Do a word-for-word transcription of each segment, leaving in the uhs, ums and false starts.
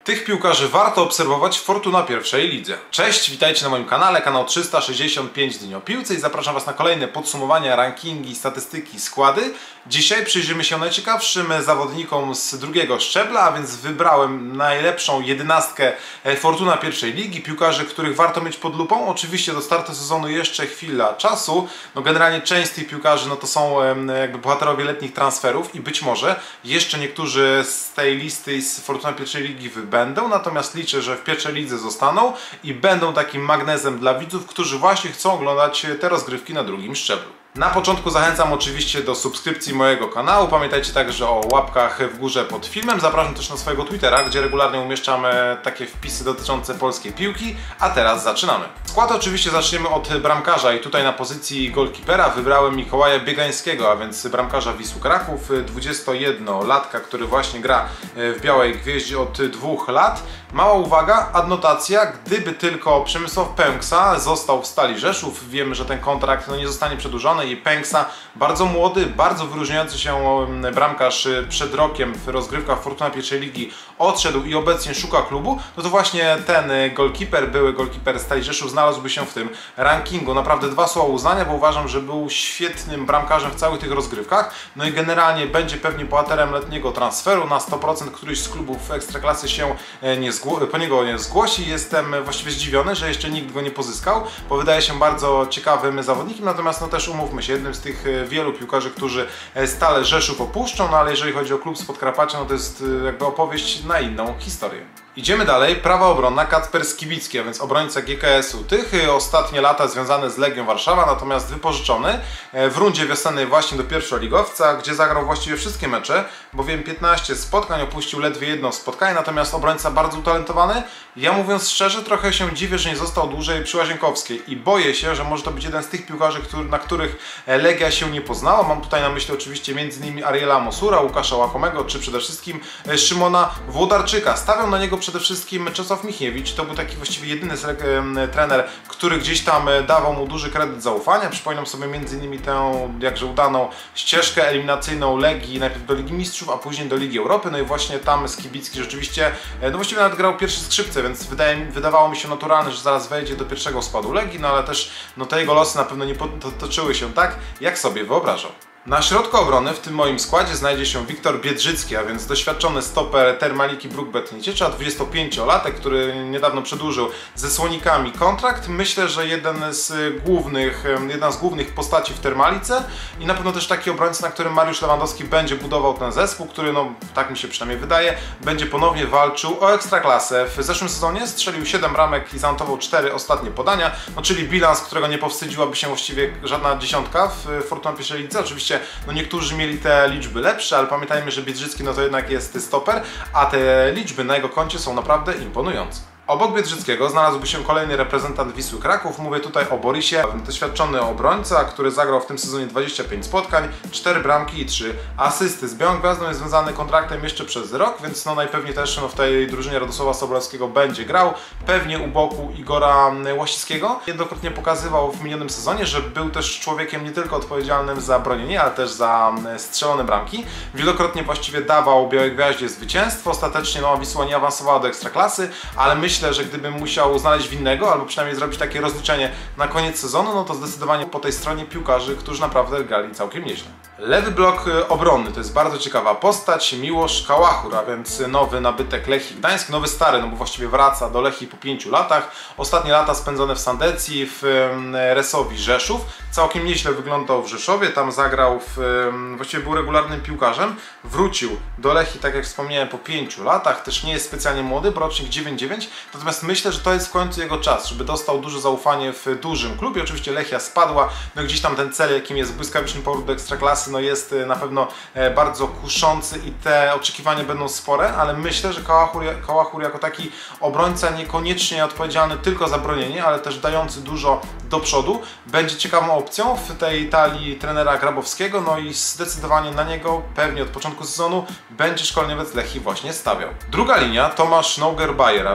Tych piłkarzy warto obserwować w Fortuna pierwszej lidze. Cześć, witajcie na moim kanale, kanał trzysta sześćdziesiąt pięć dni o piłce i zapraszam Was na kolejne podsumowania, rankingi, statystyki, składy. Dzisiaj przyjrzymy się najciekawszym zawodnikom z drugiego szczebla, a więc wybrałem najlepszą jedenastkę Fortuna pierwszej ligi, piłkarzy, których warto mieć pod lupą. Oczywiście do startu sezonu jeszcze chwila czasu. No generalnie część z tych piłkarzy no to są jakby bohaterowie letnich transferów i być może jeszcze niektórzy z tej listy z Fortuna pierwszej ligi wybędą. Będą, natomiast liczę, że w pierwszej lidze zostaną i będą takim magnesem dla widzów, którzy właśnie chcą oglądać te rozgrywki na drugim szczeblu. Na początku zachęcam oczywiście do subskrypcji mojego kanału. Pamiętajcie także o łapkach w górze pod filmem. Zapraszam też na swojego Twittera, gdzie regularnie umieszczamy takie wpisy dotyczące polskiej piłki. A teraz zaczynamy. Skład oczywiście zaczniemy od bramkarza i tutaj na pozycji golkipera wybrałem Mikołaja Biegańskiego, a więc bramkarza Wisły Kraków, dwudziestojednolatka, który właśnie gra w Białej Gwieździe od dwóch lat. Mała uwaga, adnotacja, gdyby tylko Przemysław Pęksa został w Stali Rzeszów, wiemy, że ten kontrakt no, nie zostanie przedłużony i Pęksa, bardzo młody, bardzo wyróżniający się bramkarz przed rokiem w rozgrywkach Fortuna pierwszej ligi odszedł i obecnie szuka klubu, no to właśnie ten golkiper, były golkiper Stali Rzeszów znalazłby się w tym rankingu. Naprawdę dwa słowa uznania, bo uważam, że był świetnym bramkarzem w całych tych rozgrywkach, no i generalnie będzie pewnie bohaterem letniego transferu, na sto procent któryś z klubów Ekstraklasy się nie po niego nie zgłosi. Jestem właściwie zdziwiony, że jeszcze nikt go nie pozyskał, bo wydaje się bardzo ciekawym zawodnikiem, natomiast no też umówmy się, jednym z tych wielu piłkarzy, którzy stale Rzeszów opuszczą, no ale jeżeli chodzi o klub z Podkarpacia, no to jest jakby opowieść na inną historię. Idziemy dalej. Prawa obronna Kacper Skibicki, a więc obrońca G K S-u. Tych ostatnie lata związane z Legią Warszawa, natomiast wypożyczony w rundzie wiosennej właśnie do pierwszoligowca, gdzie zagrał właściwie wszystkie mecze, bowiem piętnaście spotkań, opuścił ledwie jedno spotkanie, natomiast obrońca bardzo utalentowany. Ja mówiąc szczerze, trochę się dziwię, że nie został dłużej przy Łazienkowskiej i boję się, że może to być jeden z tych piłkarzy, który, na których Legia się nie poznała. Mam tutaj na myśli oczywiście między innymi Ariela Mosura, Łukasza Łakomego, czy przede wszystkim Szymona Włodarczyka. Stawiał na niego przede wszystkim Czesław Michniewicz. To był taki właściwie jedyny trener, który gdzieś tam dawał mu duży kredyt zaufania. Przypominam sobie między innymi tę jakże udaną ścieżkę eliminacyjną Legii, najpierw do Ligi Mistrzów, a później do Ligi Europy. No i właśnie tam Skibicki rzeczywiście, no właściwie nawet grał pierwsze skrzypce, więc wydaje, wydawało mi się naturalne, że zaraz wejdzie do pierwszego składu Legii, no ale też no, te jego losy na pewno nie potoczyły się tak, jak sobie wyobrażał. Na środku obrony w tym moim składzie znajdzie się Wiktor Biedrzycki, a więc doświadczony stoper Termaliki Bruk-Betniczycza, dwudziestopięciolatek, który niedawno przedłużył ze Słonikami kontrakt. Myślę, że jeden z głównych, jedna z głównych postaci w Termalice i na pewno też taki obrońca, na którym Mariusz Lewandowski będzie budował ten zespół, który, no tak mi się przynajmniej wydaje, będzie ponownie walczył o Ekstraklasę. W zeszłym sezonie strzelił siedem bramek i zanotował cztery ostatnie podania, no czyli bilans, którego nie powstydziłaby się właściwie żadna dziesiątka w Fortuna pierwszej lidze. Oczywiście no niektórzy mieli te liczby lepsze, ale pamiętajmy, że Biedrzycki no to jednak jest stoper, a te liczby na jego koncie są naprawdę imponujące. Obok Biedrzyckiego znalazłby się kolejny reprezentant Wisły Kraków. Mówię tutaj o Borisie, doświadczony obrońca, który zagrał w tym sezonie dwadzieścia pięć spotkań, cztery bramki i trzy asysty. Z Białą Gwiazdą jest związany kontraktem jeszcze przez rok, więc no najpewniej też no w tej drużynie Radosława Sobolewskiego będzie grał. Pewnie u boku Igora Łasińskiego. Jednokrotnie pokazywał w minionym sezonie, że był też człowiekiem nie tylko odpowiedzialnym za bronienie, ale też za strzelone bramki. Wielokrotnie właściwie dawał Białej Gwiaździe zwycięstwo. Ostatecznie no, Wisła nie awansowała do Ekstraklasy, ale myślę, Myślę, że gdybym musiał znaleźć winnego, albo przynajmniej zrobić takie rozliczenie na koniec sezonu, no to zdecydowanie po tej stronie piłkarzy, którzy naprawdę grali całkiem nieźle. Lewy blok obronny to jest bardzo ciekawa postać, Miłosz Kałachur, a więc nowy nabytek Lechii Gdańsk, nowy stary, no bo właściwie wraca do Lechii po pięciu latach. Ostatnie lata spędzone w Sandecji, w Resowi Rzeszów. Całkiem nieźle wyglądał w Rzeszowie, tam zagrał, w, właściwie był regularnym piłkarzem. Wrócił do Lechii, tak jak wspomniałem, po pięciu latach, też nie jest specjalnie młody, bo rocznik dziewięć dziewięć. Natomiast myślę, że to jest w końcu jego czas, żeby dostał duże zaufanie w dużym klubie. Oczywiście Lechia spadła, no gdzieś tam ten cel, jakim jest błyskawiczny powrót do Ekstraklasy, no jest na pewno bardzo kuszący i te oczekiwania będą spore, ale myślę, że Kałachur, Kałachur jako taki obrońca niekoniecznie odpowiedzialny tylko za bronienie, ale też dający dużo do przodu, będzie ciekawą opcją w tej talii trenera Grabowskiego, no i zdecydowanie na niego pewnie od początku sezonu będzie szkoleniowiec Lechii właśnie stawiał. Druga linia Tomasz Neuger-Bayer, a więc kolejny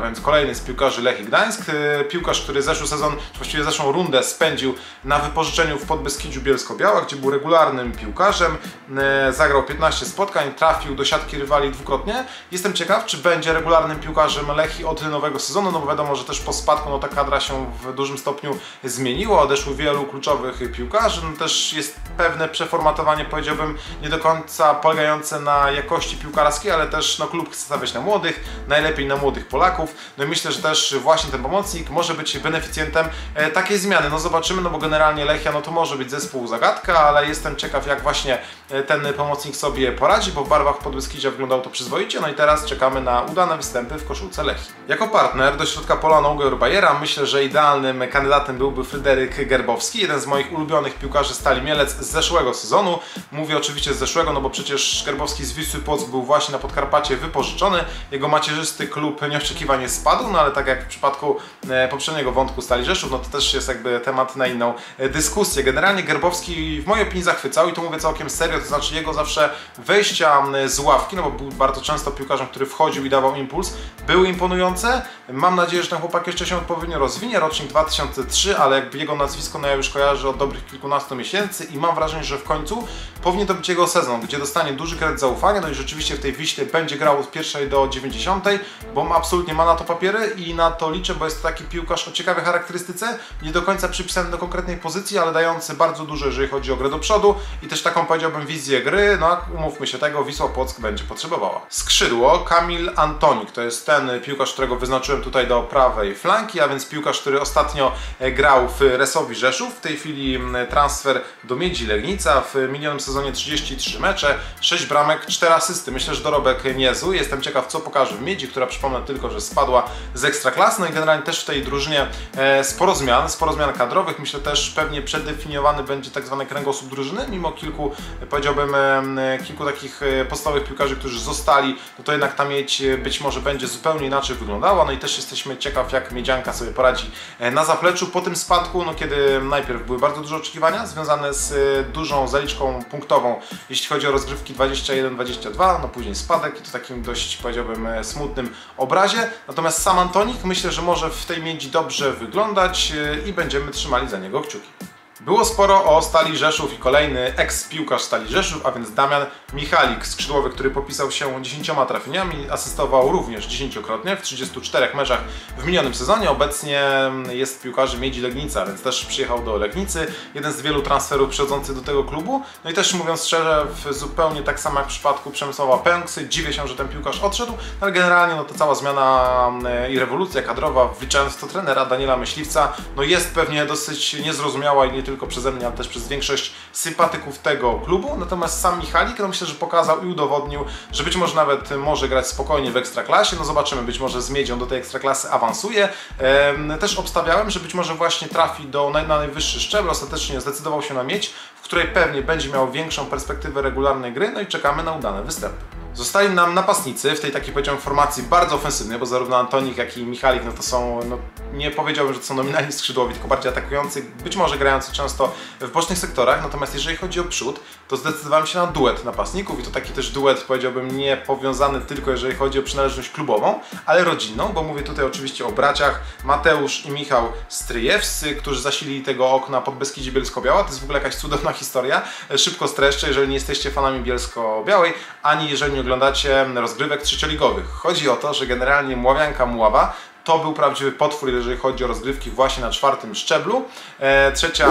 kolejny z piłkarzy Lechii Gdańsk. Piłkarz, który zeszły sezon, czy właściwie zeszłą rundę spędził na wypożyczeniu w Podbeskidziu Bielsko-Biała, gdzie był regularnym piłkarzem. Zagrał piętnaście spotkań, trafił do siatki rywali dwukrotnie. Jestem ciekaw, czy będzie regularnym piłkarzem Lechii od nowego sezonu, no bo wiadomo, że też po spadku no, ta kadra się w dużym stopniu zmieniła, odeszło wielu kluczowych piłkarzy, no, też jest pewne przeformatowanie, powiedziałbym, nie do końca polegające na jakości piłkarskiej, ale też no, klub chce stawiać na młodych, najlepiej na młodych Polaków, no i myślę, że też właśnie ten pomocnik może być beneficjentem e, takiej zmiany, no zobaczymy, no bo generalnie Lechia, no to może być zespół zagadka, ale jestem ciekaw, jak właśnie ten pomocnik sobie poradzi, bo w barwach Podbeskidzia wyglądało to przyzwoicie, no i teraz czekamy na udane występy w koszulce Lechii. Jako partner do środka pola Nougor Bayera myślę, że idealnym kandydatem byłby Fryderyk Gerbowski, jeden z moich ulubionych piłkarzy Stali Mielec z zeszłego sezonu. Mówię oczywiście z zeszłego, no bo przecież Gerbowski z Wisły Płock był właśnie na Podkarpacie wypożyczony. Jego macierzysty klub nieoczekiwanie spadł, no ale tak jak w przypadku poprzedniego wątku Stali Rzeszów, no to też jest jakby temat na inną dyskusję. Generalnie Gerbowski w mojej opinii zachwycał i to mówię całkiem serio, to znaczy jego zawsze wejścia z ławki, no bo był bardzo często piłkarzem, który wchodził i dawał impuls, były imponujące. Mam nadzieję, że ten chłopak jeszcze się odpowiednio rozwinie, rocznik dwa tysiące trzeci, ale jakby jego nazwisko no ja już kojarzę od dobrych kilkunastu miesięcy i mam wrażenie, że w końcu powinien to być jego sezon, gdzie dostanie duży kredyt zaufania, no i rzeczywiście w tej Wiśle będzie grał od pierwszej do dziewięćdziesiątej, bo absolutnie ma na to papiery i na to liczę, bo jest to taki piłkarz o ciekawej charakterystyce, nie do końca przypisany do konkretnej pozycji, ale dający bardzo dużo, jeżeli chodzi o grę do przodu i też taką, powiedziałbym, wizję gry, no a umówmy się, tego Wisła Płock będzie potrzebowała. Skrzydło Kamil Antonik, to jest ten piłkarz, którego wyznaczyłem tutaj do prawej flanki, a więc piłkarz, który ostatnio grał w Resowi Rzeszów, w tej chwili transfer do Miedzi Legnica, w minionym sezonie trzydzieści trzy mecze, sześć bramek, cztery asysty, myślę, że dorobek niezły, jestem ciekaw, co pokaże w Miedzi, która przypomnę tylko, że spadła z Ekstraklasy, no i generalnie też w tej drużynie sporo zmian, sporo zmian kadrowych, myślę też pewnie przedefiniowany będzie tak zwany kręgosłup drużyny, mimo kilku, powiedziałbym, kilku takich podstawowych piłkarzy, którzy zostali, no to jednak ta Miedź być może będzie zupełnie inaczej wyglądała, no i też jesteśmy ciekaw, jak Miedzianka sobie poradzi na zapleczu po tym spadku, no kiedy najpierw były bardzo duże oczekiwania związane z dużą zaliczką punktową, jeśli chodzi o rozgrywki dwadzieścia jeden dwadzieścia dwa, no później spadek i to takim dość, powiedziałbym, smutnym obrazie, natomiast sam Antonik myślę, że może w tej Miedzi dobrze wyglądać i będziemy trzymali za niego kciuki. Było sporo o Stali Rzeszów i kolejny eks-piłkarz Stali Rzeszów, a więc Damian Michalik, skrzydłowy, który popisał się dziesięcioma trafieniami, asystował również dziesięciokrotnie w trzydziestu czterech meczach w minionym sezonie. Obecnie jest piłkarzem Miedzi Legnica, więc też przyjechał do Legnicy, jeden z wielu transferów przychodzących do tego klubu. No i też mówiąc szczerze, zupełnie tak samo jak w przypadku Przemysława Pęksy, dziwię się, że ten piłkarz odszedł, ale generalnie no to cała zmiana i rewolucja kadrowa, wliczając w to trenera Daniela Myśliwca, no jest pewnie dosyć niezrozumiała i nie tylko przeze mnie, ale też przez większość sympatyków tego klubu. Natomiast sam Michalik, no myślę, że pokazał i udowodnił, że być może nawet może grać spokojnie w Ekstraklasie. No zobaczymy, być może z Miedzią do tej Ekstraklasy awansuje. Ehm, też obstawiałem, że być może właśnie trafi do na, na najwyższy szczebel. Ostatecznie zdecydował się na Miedź, w której pewnie będzie miał większą perspektywę regularnej gry. No i czekamy na udane występy. Zostali nam napastnicy w tej takiej, powiedziałem, formacji bardzo ofensywnej, bo zarówno Antonik, jak i Michalik, no to są, no, nie powiedziałbym, że to są nominalni skrzydłowi, tylko bardziej atakujący, być może grający często w bocznych sektorach, natomiast jeżeli chodzi o przód, to zdecydowałem się na duet napastników i to taki też duet, powiedziałbym, nie powiązany tylko jeżeli chodzi o przynależność klubową, ale rodzinną, bo mówię tutaj oczywiście o braciach Mateusz i Michał Stryjewscy, którzy zasilili tego okna Podbeskidzie Bielsko-Biała. To jest w ogóle jakaś cudowna historia. Szybko streszczę, jeżeli nie jesteście fanami Bielsko-Białej, ani jeżeli nie oglądacie rozgrywek trzecioligowych. Chodzi o to, że generalnie Mławianka Mława to był prawdziwy potwór, jeżeli chodzi o rozgrywki właśnie na czwartym szczeblu. E, trzecia,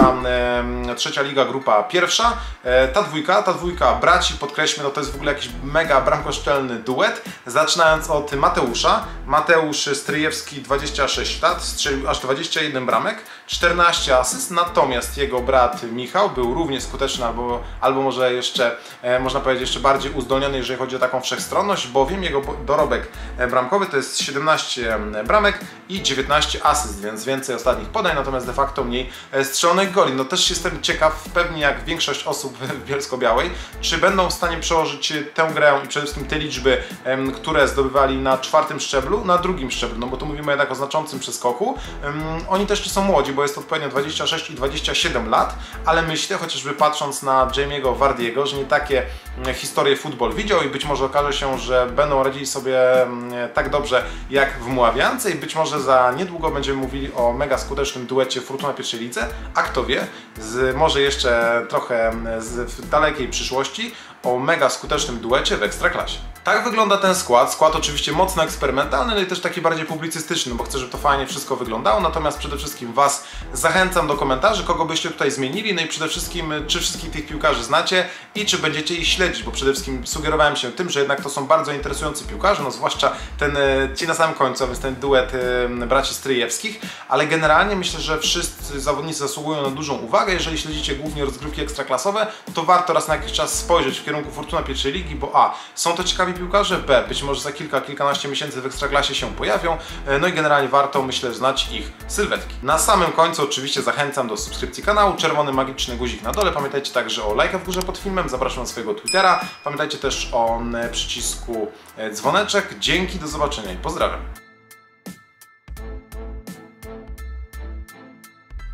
e, trzecia liga, grupa pierwsza. E, ta dwójka, ta dwójka braci, podkreślmy, no to jest w ogóle jakiś mega bramkoszczelny duet. Zaczynając od Mateusza. Mateusz Stryjewski, dwadzieścia sześć lat, strzelił aż dwadzieścia jeden bramek, czternaście asyst, natomiast jego brat Michał był równie skuteczny, albo, albo może jeszcze, e, można powiedzieć, jeszcze bardziej uzdolniony, jeżeli chodzi o taką wszechstronność, bowiem jego dorobek bramkowy to jest siedemnaście bramek i dziewiętnaście asyst, więc więcej ostatnich podań, natomiast de facto mniej strzelonych goli. No też jestem ciekaw, pewnie jak większość osób w Bielsko-Białej, czy będą w stanie przełożyć tę grę i przede wszystkim te liczby, które zdobywali na czwartym szczeblu, na drugim szczeblu, no bo tu mówimy jednak o znaczącym przeskoku. Oni też są młodzi, bo jest to odpowiednio dwadzieścia sześć i dwadzieścia siedem lat, ale myślę, chociażby patrząc na Jamie'ego Vardiego, że nie takie historie futbol widział i być może okaże się, że będą radzili sobie tak dobrze jak w Mławiance. więcej, być może za niedługo będziemy mówili o mega skutecznym duecie Fortuna pierwszej lidze, a kto wie, z, może jeszcze trochę z, w dalekiej przyszłości o mega skutecznym duecie w Ekstraklasie. Tak wygląda ten skład. Skład oczywiście mocno eksperymentalny, no i też taki bardziej publicystyczny, bo chcę, żeby to fajnie wszystko wyglądało. Natomiast przede wszystkim Was zachęcam do komentarzy, kogo byście tutaj zmienili, no i przede wszystkim, czy wszystkich tych piłkarzy znacie i czy będziecie ich śledzić, bo przede wszystkim sugerowałem się tym, że jednak to są bardzo interesujący piłkarze, no zwłaszcza ten, ci na samym końcu, a więc ten duet braci Stryjewskich, ale generalnie myślę, że wszyscy zawodnicy zasługują na dużą uwagę. Jeżeli śledzicie głównie rozgrywki ekstraklasowe, to warto raz na jakiś czas spojrzeć w kierunku Fortuna pierwszej ligi, bo a, są to ciekawi piłkarze, b, być może za kilka, kilkanaście miesięcy w Ekstraklasie się pojawią, no i generalnie warto, myślę, znać ich sylwetki. Na samym końcu oczywiście zachęcam do subskrypcji kanału, czerwony magiczny guzik na dole, pamiętajcie także o lajkach w górze pod filmem, zapraszam na swojego Twittera, pamiętajcie też o przycisku dzwoneczek, dzięki, do zobaczenia i pozdrawiam.